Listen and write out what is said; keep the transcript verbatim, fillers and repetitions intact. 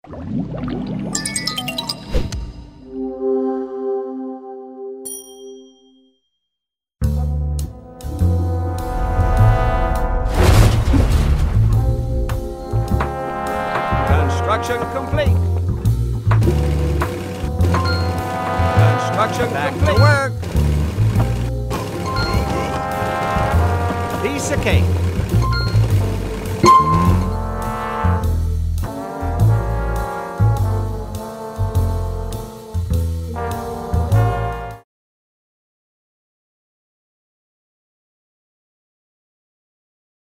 Construction complete. Construction Back complete. To work. Piece of cake.